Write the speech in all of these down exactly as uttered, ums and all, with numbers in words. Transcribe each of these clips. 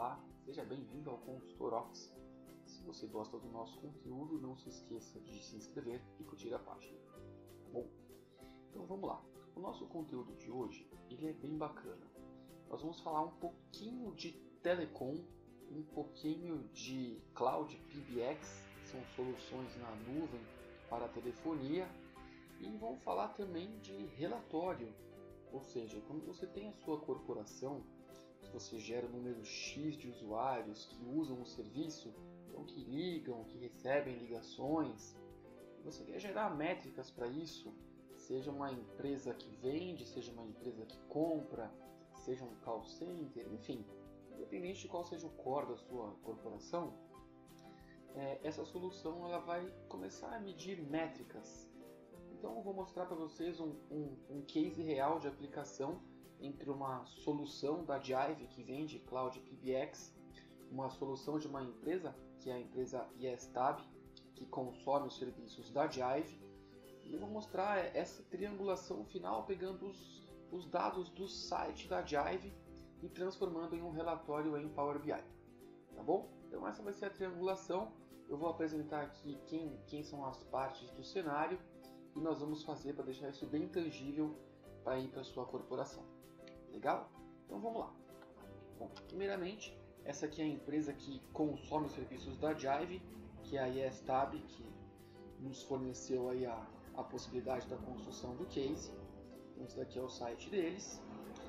Olá, seja bem-vindo ao Consultor Office. Se você gosta do nosso conteúdo, não se esqueça de se inscrever e curtir a página. Bom, então vamos lá. O nosso conteúdo de hoje ele é bem bacana. Nós vamos falar um pouquinho de telecom, um pouquinho de Cloud P B X, que são soluções na nuvem para telefonia, e vamos falar também de relatório, ou seja, quando você tem a sua corporação, que você gera um número X de usuários que usam o serviço, então que ligam, que recebem ligações, e você quer gerar métricas para isso, seja uma empresa que vende, seja uma empresa que compra, seja um call center, enfim, independente de qual seja o core da sua corporação, é, essa solução ela vai começar a medir métricas. Então eu vou mostrar para vocês um, um, um case real de aplicação entre uma solução da Jive que vende Cloud P B X, uma solução de uma empresa, que é a empresa YesTab, que consome os serviços da Jive, e eu vou mostrar essa triangulação final pegando os, os dados do site da Jive e transformando em um relatório em Power B I. Tá bom? Então essa vai ser a triangulação. Eu vou apresentar aqui quem, quem são as partes do cenário e nós vamos fazer para deixar isso bem tangível para ir para a sua corporação. Legal? Então vamos lá. Bom, primeiramente, essa aqui é a empresa que consome os serviços da Jive, que é a YesTab, que nos forneceu aí a, a possibilidade da construção do case. Então, esse daqui é o site deles.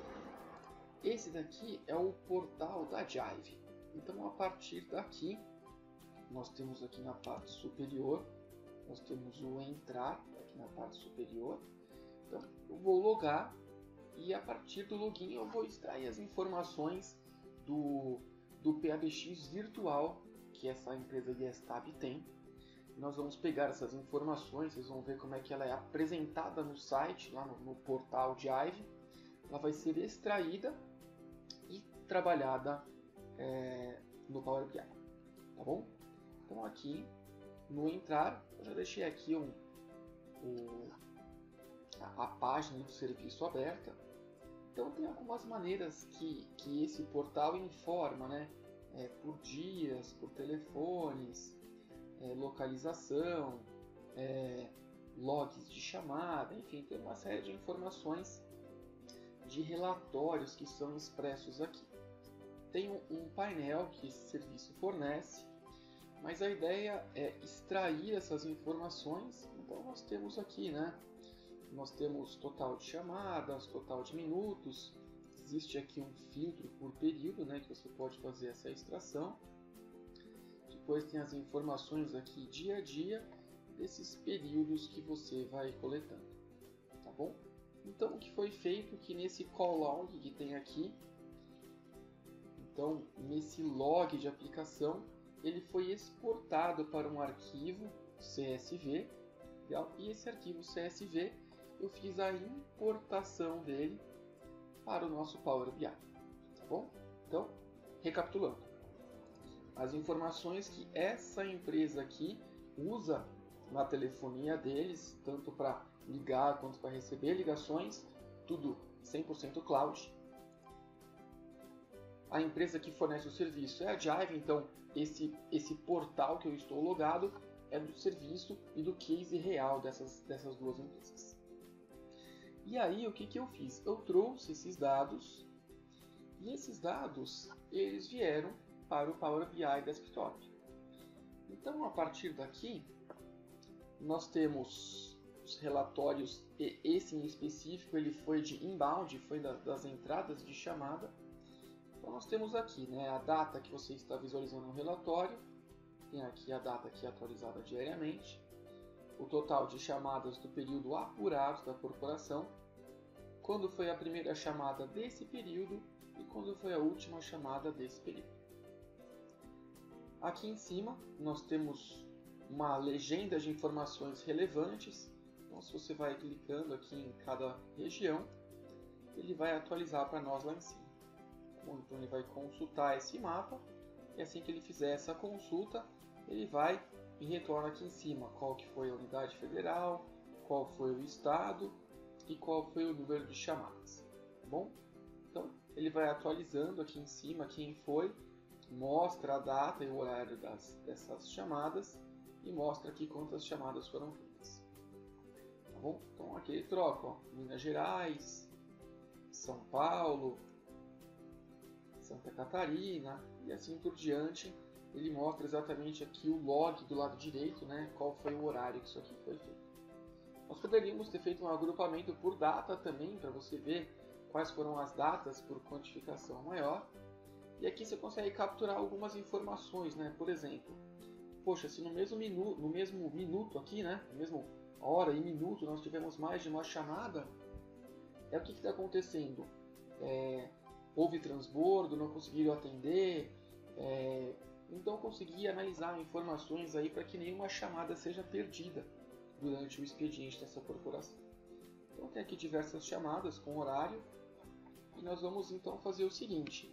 Esse daqui é o portal da Jive. Então, a partir daqui, nós temos aqui na parte superior, nós temos o entrar aqui na parte superior. Então, eu vou logar e a partir do login eu vou extrair as informações do, do P A B X virtual que essa empresa YesTab tem. Nós vamos pegar essas informações, vocês vão ver como é que ela é apresentada no site, lá no, no portal Jive. Ela vai ser extraída e trabalhada é, no Power B I, tá bom? Então aqui no entrar, eu já deixei aqui um, um, a, a página do serviço aberta. Então tem algumas maneiras que, que esse portal informa, né? É, por dias, por telefones, é, localização, é, logs de chamada, enfim, tem uma série de informações de relatórios que são expressos aqui. Tem um, um painel que esse serviço fornece, mas a ideia é extrair essas informações. Então nós temos aqui, né? Nós temos total de chamadas, total de minutos. Existe aqui um filtro por período, né, que você pode fazer essa extração. Depois tem as informações aqui dia a dia desses períodos que você vai coletando, tá bom? Então o que foi feito aqui nesse call log que tem aqui, então nesse log de aplicação, ele foi exportado para um arquivo C S V, legal? E esse arquivo C S V eu fiz a importação dele para o nosso Power B I, tá bom? Então, recapitulando, as informações que essa empresa aqui usa na telefonia deles, tanto para ligar quanto para receber ligações, tudo cem por cento cloud. A empresa que fornece o serviço é a Jive, então esse, esse portal que eu estou logado é do serviço e do case real dessas, dessas duas empresas. E aí o que, que eu fiz? Eu trouxe esses dados e esses dados eles vieram para o Power B I Desktop. Então a partir daqui nós temos os relatórios, e esse em específico ele foi de inbound, foi da, das entradas de chamada. Então nós temos aqui, né, a data que você está visualizando no relatório, tem aqui a data que é atualizada diariamente, o total de chamadas do período apurado da corporação, quando foi a primeira chamada desse período e quando foi a última chamada desse período. Aqui em cima nós temos uma legenda de informações relevantes, então se você vai clicando aqui em cada região, ele vai atualizar para nós lá em cima. Então ele vai consultar esse mapa e assim que ele fizer essa consulta, ele vai e retorna aqui em cima qual que foi a unidade federal, qual foi o estado e qual foi o número de chamadas, tá bom? Então ele vai atualizando aqui em cima quem foi mostra a data e o horário das, dessas chamadas e mostra aqui quantas chamadas foram feitas. Tá bom? Então aqui ele troca, ó, Minas Gerais, São Paulo, Santa Catarina e assim por diante. Ele mostra exatamente aqui o log do lado direito, né, qual foi o horário que isso aqui foi feito. Nós poderíamos ter feito um agrupamento por data também, para você ver quais foram as datas por quantificação maior. E aqui você consegue capturar algumas informações, né? Por exemplo, poxa, se no mesmo, minu no mesmo minuto aqui, né? No mesmo hora e minuto nós tivemos mais de uma chamada, é o que está acontecendo? É, houve transbordo, não conseguiram atender, é, então eu consegui analisar informações aí para que nenhuma chamada seja perdida durante o expediente dessa corporação. Então tem aqui diversas chamadas com horário e nós vamos então fazer o seguinte.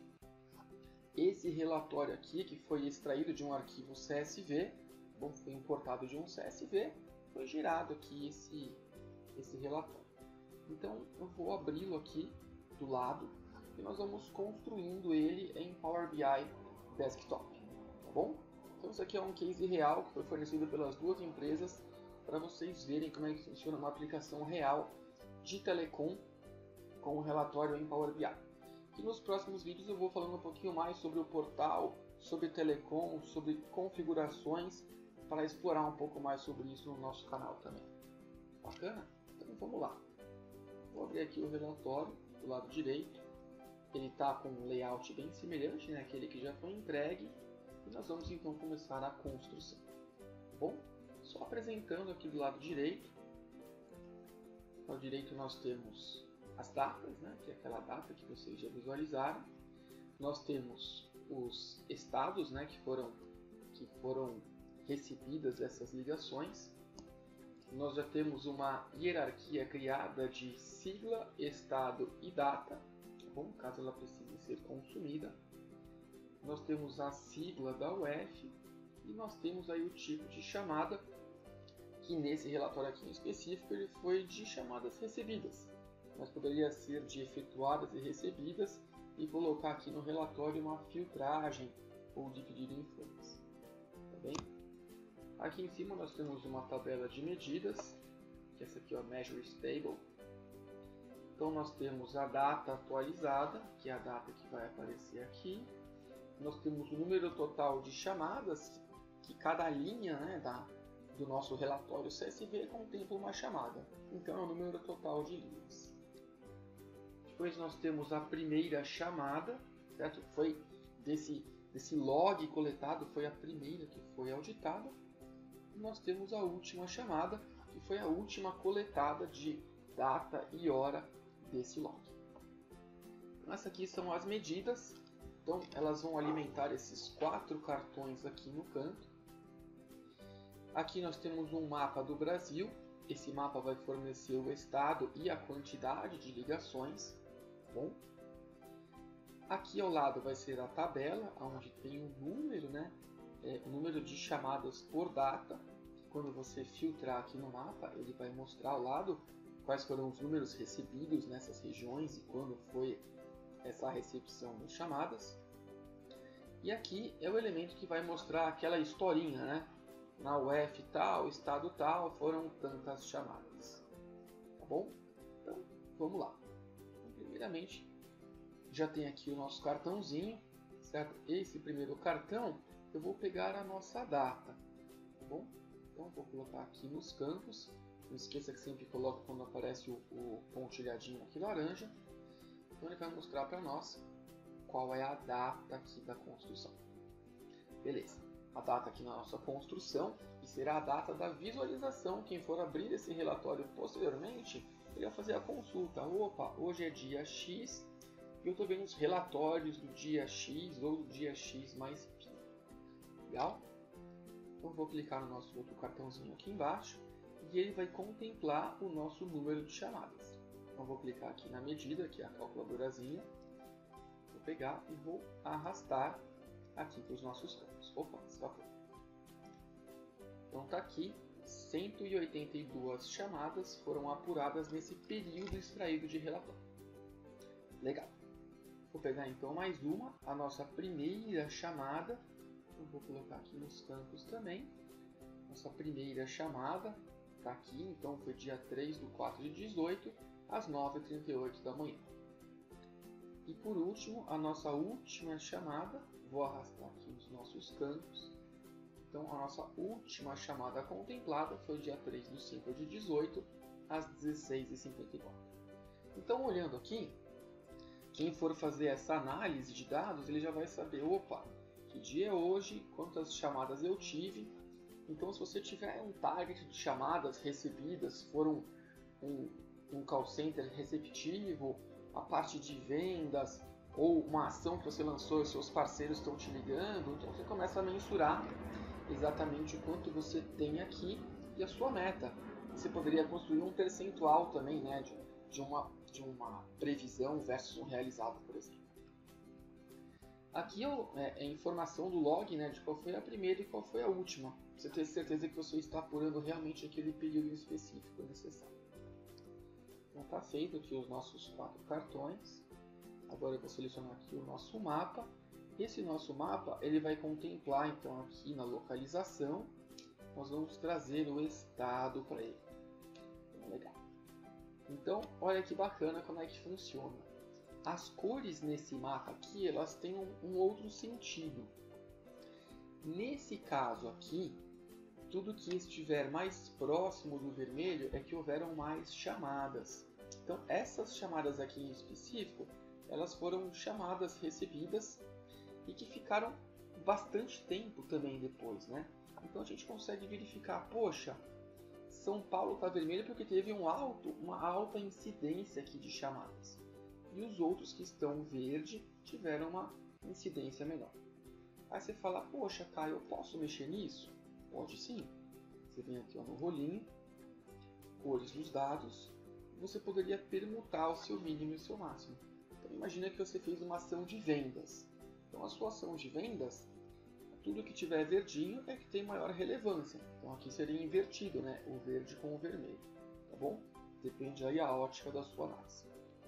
Esse relatório aqui, que foi extraído de um arquivo C S V, bom, foi importado de um C S V, foi gerado aqui esse, esse relatório. Então eu vou abri-lo aqui do lado e nós vamos construindo ele em Power B I Desktop, tá bom? Então isso aqui é um case real que foi fornecido pelas duas empresas para vocês verem como é que funciona uma aplicação real de telecom com o relatório em Power B I. E nos próximos vídeos eu vou falando um pouquinho mais sobre o portal, sobre telecom, sobre configurações, para explorar um pouco mais sobre isso no nosso canal também. Bacana? Então vamos lá. Vou abrir aqui o relatório do lado direito. Ele está com um layout bem semelhante, né, àquele que já foi entregue. E nós vamos então começar a construção. Tá bom? Só apresentando aqui do lado direito. Do lado direito nós temos as datas, né, que é aquela data que vocês já visualizaram. Nós temos os estados, né, que foram, que foram recebidas essas ligações. Nós já temos uma hierarquia criada de sigla, estado e data, tá bom? Caso ela precise ser consumida. Nós temos a sigla da U F e nós temos aí o tipo de chamada, que nesse relatório aqui em específico ele foi de chamadas recebidas. Mas poderia ser de efetuadas e recebidas e colocar aqui no relatório uma filtragem ou dividir em folhas. Tá bem? Aqui em cima nós temos uma tabela de medidas, que essa aqui é a Measures Table. Então nós temos a data atualizada, que é a data que vai aparecer aqui. Nós temos o número total de chamadas, que cada linha, né, da, do nosso relatório C S V contempla uma chamada. Então é o número total de linhas. Depois nós temos a primeira chamada, certo? Foi desse, desse log coletado, foi a primeira que foi auditada. E nós temos a última chamada, que foi a última coletada de data e hora desse log. Então, essas aqui são as medidas. Então elas vão alimentar esses quatro cartões aqui no canto. Aqui nós temos um mapa do Brasil. Esse mapa vai fornecer o estado e a quantidade de ligações. Bom, aqui ao lado vai ser a tabela, onde tem o número, né, é, o número de chamadas por data. Quando você filtrar aqui no mapa, ele vai mostrar ao lado quais foram os números recebidos nessas regiões e quando foi essa recepção das chamadas. E aqui é o elemento que vai mostrar aquela historinha, né? Na U F tal, estado tal, foram tantas chamadas. Tá bom? Então, vamos lá. Primeiramente, já tem aqui o nosso cartãozinho, certo? Esse primeiro cartão, eu vou pegar a nossa data, tá bom? Então, vou colocar aqui nos campos. Não esqueça que sempre coloca quando aparece o, o pontilhadinho aqui laranja. Então, ele vai mostrar para nós qual é a data aqui da construção. Beleza. A data aqui na nossa construção e será a data da visualização. Quem for abrir esse relatório posteriormente, ele vai fazer a consulta. Opa, hoje é dia X e eu estou vendo os relatórios do dia X ou do dia X mais Y. Legal? Então vou clicar no nosso outro cartãozinho aqui embaixo e ele vai contemplar o nosso número de chamadas. Então vou clicar aqui na medida, que é a calculadorazinha. Vou pegar e vou arrastar aqui para os nossos campos. Opa, escapou. Então está aqui. cento e oitenta e duas chamadas foram apuradas nesse período extraído de relatório. Legal. Vou pegar então mais uma, a nossa primeira chamada. Eu vou colocar aqui nos campos também. Nossa primeira chamada está aqui, então foi dia três de quatro de dezoito, às nove e trinta e oito da manhã. E por último, a nossa última chamada, vou arrastar aqui os nossos campos. Então a nossa última chamada contemplada foi dia três de cinco de dezoito, às dezesseis e cinquenta e quatro. Então olhando aqui, quem for fazer essa análise de dados, ele já vai saber, opa, que dia é hoje, quantas chamadas eu tive. Então se você tiver um target de chamadas recebidas, foram um, um call center receptivo, a parte de vendas, ou uma ação que você lançou e seus parceiros estão te ligando, então você começa a mensurar exatamente o quanto você tem aqui e a sua meta. Você poderia construir um percentual também, né, de, de, uma, de uma previsão versus um realizado, por exemplo. Aqui é a informação do log, né, de qual foi a primeira e qual foi a última. Você ter certeza que você está apurando realmente aquele período específico necessário. Então está feito aqui os nossos quatro cartões. Agora eu vou selecionar aqui o nosso mapa. Esse nosso mapa ele vai contemplar então aqui na localização, nós vamos trazer o estado para ele. Legal. Então olha que bacana como é que funciona. As cores nesse mapa aqui elas têm um, um outro sentido. Nesse caso aqui, tudo que estiver mais próximo do vermelho é que houveram mais chamadas. Então essas chamadas aqui em específico, elas foram chamadas recebidas e que ficaram bastante tempo também depois, né? Então a gente consegue verificar, poxa, São Paulo está vermelho porque teve um alto, uma alta incidência aqui de chamadas. E os outros que estão verde tiveram uma incidência menor. Aí você fala, poxa, Caio, eu posso mexer nisso? Pode sim. Você vem aqui ó, no rolinho, cores dos dados, você poderia permutar o seu mínimo e o seu máximo. Então imagina que você fez uma ação de vendas. Então a sua ação de vendas, tudo que tiver verdinho é que tem maior relevância. Então aqui seria invertido, né? O verde com o vermelho, tá bom? Depende aí a ótica da sua análise.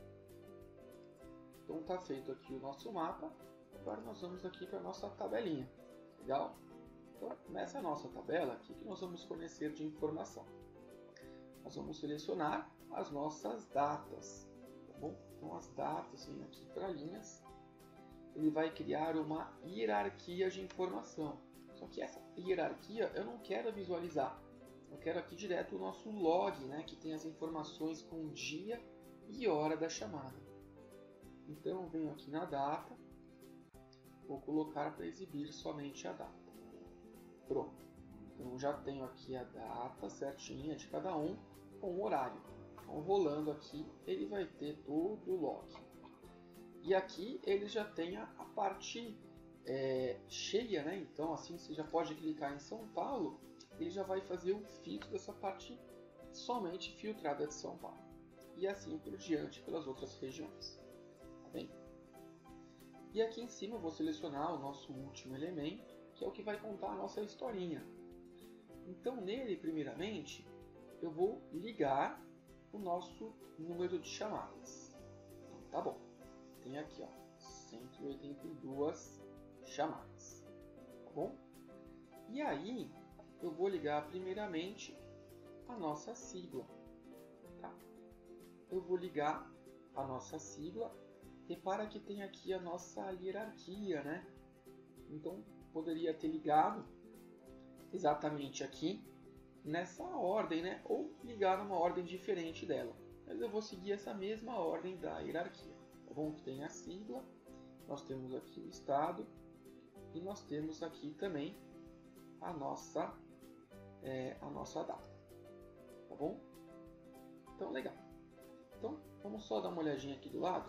Então está feito aqui o nosso mapa. Agora nós vamos aqui para a nossa tabelinha. Legal? Então nessa nossa tabela, o que nós vamos fornecer de informação? Nós vamos selecionar as nossas datas, tá bom? Então as datas vêm aqui para linhas. Ele vai criar uma hierarquia de informação. Só que essa hierarquia eu não quero visualizar. Eu quero aqui direto o nosso log, né, que tem as informações com dia e hora da chamada. Então eu venho aqui na data, vou colocar para exibir somente a data. Pronto. Então já tenho aqui a data certinha de cada um com o horário. Então rolando aqui, ele vai ter todo o log. E aqui ele já tem a, a parte é, cheia, né? Então assim você já pode clicar em São Paulo, ele já vai fazer o filtro dessa parte somente filtrada de São Paulo. E assim por diante pelas outras regiões. Tá bem? E aqui em cima eu vou selecionar o nosso último elemento, que é o que vai contar a nossa historinha. Então nele, primeiramente, eu vou ligar o nosso número de chamadas. Então, tá bom. Tem aqui ó, cento e oitenta e duas chamadas, tá bom? E aí eu vou ligar primeiramente a nossa sigla, tá? Eu vou ligar a nossa sigla. Repara que tem aqui a nossa hierarquia, né? Então poderia ter ligado exatamente aqui nessa ordem, né? Ou ligar numa ordem diferente dela. Mas eu vou seguir essa mesma ordem da hierarquia. Bom, tem a sigla, nós temos aqui o estado e nós temos aqui também a nossa, é, a nossa data, tá bom? Então, legal. Então, vamos só dar uma olhadinha aqui do lado.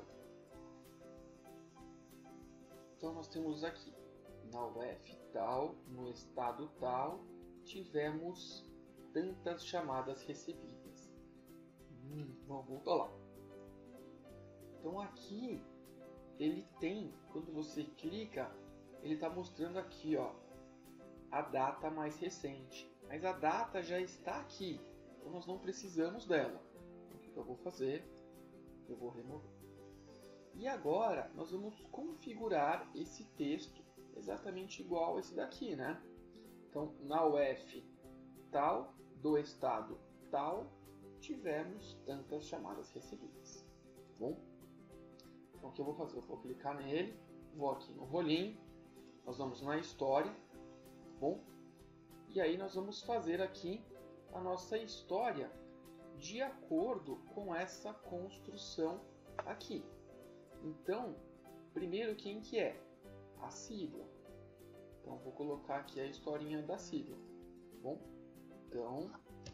Então, nós temos aqui, na U F tal, no estado tal, tivemos tantas chamadas recebidas. Hum, vamos voltar lá. Então aqui ele tem, quando você clica, ele está mostrando aqui ó, a data mais recente. Mas a data já está aqui, então nós não precisamos dela. Então, o que eu vou fazer? Eu vou remover. E agora nós vamos configurar esse texto exatamente igual a esse daqui, né? Então, na U F tal, do estado tal, tivemos tantas chamadas recebidas. Tá bom? Então, o que eu vou fazer? Eu vou clicar nele, vou aqui no rolinho, nós vamos na história, tá bom? E aí nós vamos fazer aqui a nossa história de acordo com essa construção aqui. Então, primeiro quem que é? A sigla. Então, vou colocar aqui a historinha da sigla. Tá bom? Então,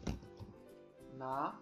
na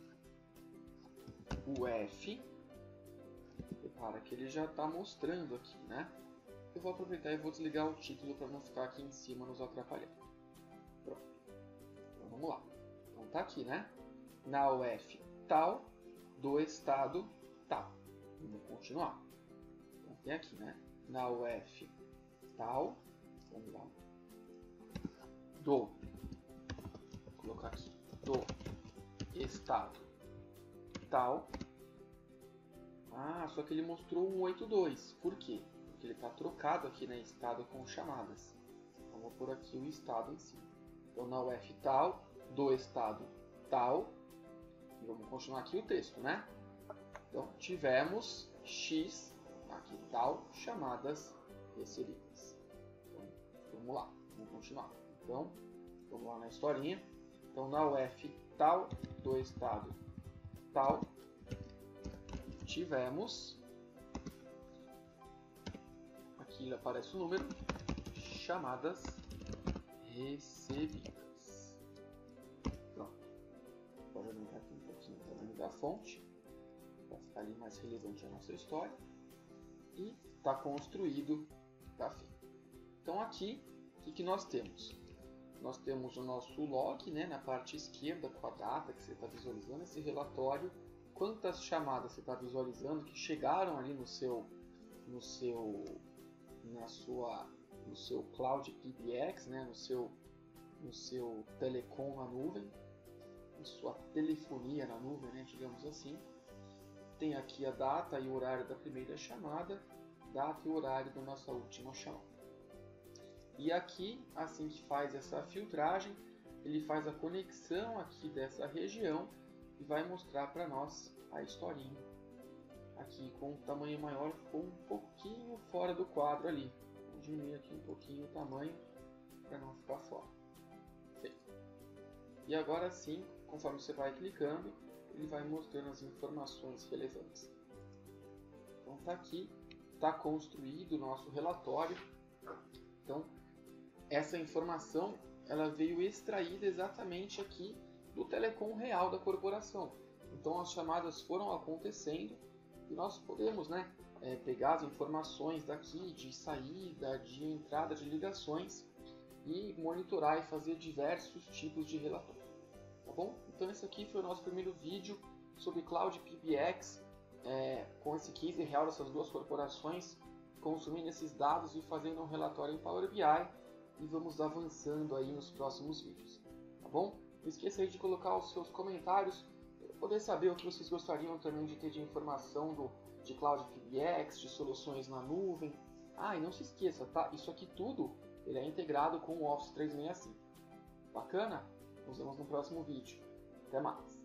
U F, repara que ele já está mostrando aqui, né? Eu vou aproveitar e vou desligar o título para não ficar aqui em cima nos atrapalhando. Pronto. Então, vamos lá. Então, tá aqui, né? Na U F tal, do estado tal. Vamos continuar. Então, tem aqui, né? Na U F tal, vamos lá, do, vou colocar aqui, do estado tal. Ah, só que ele mostrou um oito dois. Por quê? Porque ele está trocado aqui na estado com chamadas. Então, vou pôr aqui o estado em si. Então, na U F tal, do estado tal. E vamos continuar aqui o texto, né? Então, tivemos X, aqui tal, chamadas recebidas. Então, vamos lá, vamos continuar. Então, vamos lá na historinha. Então, na U F tal, do estado tal, tivemos, aqui aparece o número, chamadas recebidas. Pronto. Pode aumentar aqui um pouquinho o tamanho da fonte, para ficar ali mais relevante a nossa história. E está construído, está feito. Então aqui, o que, que nós temos? Nós temos o nosso log, né, na parte esquerda com a data que você está visualizando, esse relatório, quantas chamadas você está visualizando que chegaram ali no seu, no seu, na sua, no seu Cloud P B X, né, no seu, no seu telecom na nuvem, na sua telefonia na nuvem, né, digamos assim. Tem aqui a data e o horário da primeira chamada, data e horário da nossa última chamada. E aqui, assim que faz essa filtragem, ele faz a conexão aqui dessa região e vai mostrar para nós a historinha. Aqui com o tamanho maior ficou um pouquinho fora do quadro ali. Vou diminuir aqui um pouquinho o tamanho para não ficar fora. Feito. E agora sim, conforme você vai clicando, ele vai mostrando as informações relevantes. Então está aqui, está construído o nosso relatório. Então essa informação ela veio extraída exatamente aqui do telecom real da corporação. Então as chamadas foram acontecendo e nós podemos, né, é, pegar as informações daqui de saída, de entrada de ligações e monitorar e fazer diversos tipos de relatório. Tá bom? Então esse aqui foi o nosso primeiro vídeo sobre Cloud P B X, é, com esse case real dessas duas corporações, consumindo esses dados e fazendo um relatório em Power B I, e vamos avançando aí nos próximos vídeos. Tá bom? Não esqueça aí de colocar os seus comentários, para poder saber o que vocês gostariam também de ter de informação do, de Cloud P B X, de soluções na nuvem. Ah, e não se esqueça, tá? Isso aqui tudo ele é integrado com o Office trezentos e sessenta e cinco. Bacana? Nos vemos no próximo vídeo. Até mais!